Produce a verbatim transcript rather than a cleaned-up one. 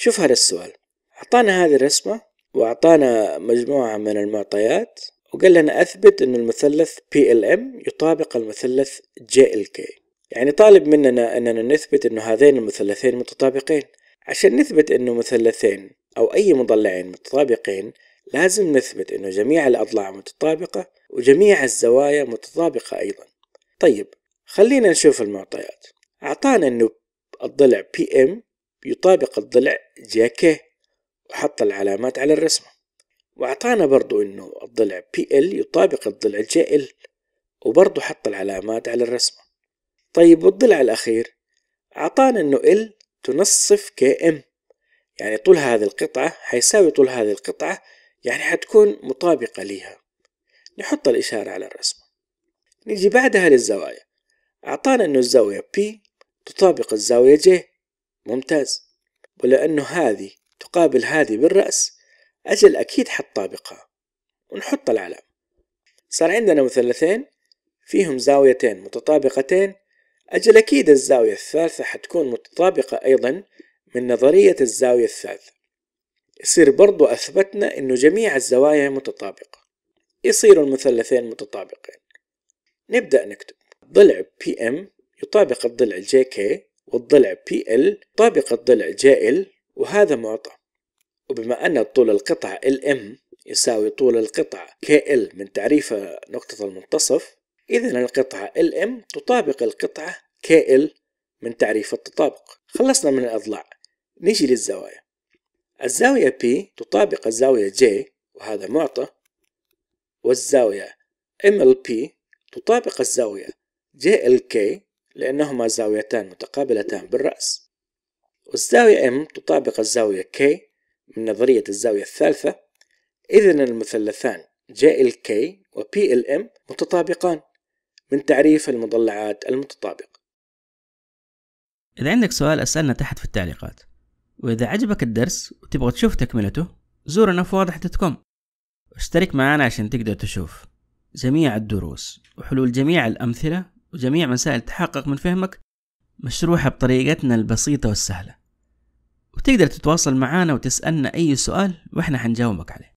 شوف هذا السؤال، أعطانا هذه الرسمة وأعطانا مجموعة من المعطيات وقال لنا أثبت أن المثلث بي إل إم يطابق المثلث جي إل كي. يعني طالب مننا أننا نثبت أن هذين المثلثين متطابقين. عشان نثبت أنه مثلثين أو أي مضلعين متطابقين لازم نثبت أنه جميع الأضلاع متطابقة وجميع الزوايا متطابقة أيضا. طيب خلينا نشوف المعطيات. أعطانا أنه الضلع بي إم يطابق الضلع جي كي وحط العلامات على الرسمة، وأعطانا برضو أنه الضلع بي إل يطابق الضلع جي إل وبرضو حط العلامات على الرسمة. طيب والضلع الأخير أعطانا أنه إل تنصف كي إم، يعني طول هذه القطعة حيساوي طول هذه القطعة، يعني حتكون مطابقة ليها. نحط الإشارة على الرسمة. نيجي بعدها للزوايا. أعطانا أنه الزاوية P تطابق الزاوية J، ممتاز، ولأنه هذه تقابل هذه بالرأس أجل أكيد حتطابقها ونحط العلامة. صار عندنا مثلثين فيهم زاويتين متطابقتين، أجل أكيد الزاوية الثالثة حتكون متطابقة أيضا من نظرية الزاوية الثالثة. يصير برضو أثبتنا أنه جميع الزوايا متطابقة، يصير المثلثين متطابقين. نبدأ نكتب ضلع بي إم يطابق الضلع جي كي والضلع بي إل يطابق الضلع جي إل، وهذا معطى. وبما أن طول القطعة ال إم يساوي طول القطعة كي إل من تعريف نقطة المنتصف، إذن القطعة ال إم تطابق القطعة كي إل من تعريف التطابق. خلصنا من الأضلاع، نيجي للزوايا. الزاوية P تطابق الزاوية J وهذا معطى، والزاوية إم إل بي تطابق الزاوية جي إل كي لأنهما زاويتان متقابلتان بالرأس، والزاوية M تطابق الزاوية K من نظرية الزاوية الثالثة. إذن المثلثان جي إل كي و بي إل إم متطابقان من تعريف المضلعات المتطابقة. إذا عندك سؤال أسألنا تحت في التعليقات، وإذا عجبك الدرس وتبغى تشوف تكملته زورنا في واضح دوت كوم واشترك معنا عشان تقدر تشوف جميع الدروس وحلول جميع الأمثلة وجميع مسائل تحقق من فهمك مشروحة بطريقتنا البسيطة والسهلة، وتقدر تتواصل معنا وتسألنا أي سؤال وإحنا حنجاوبك عليه.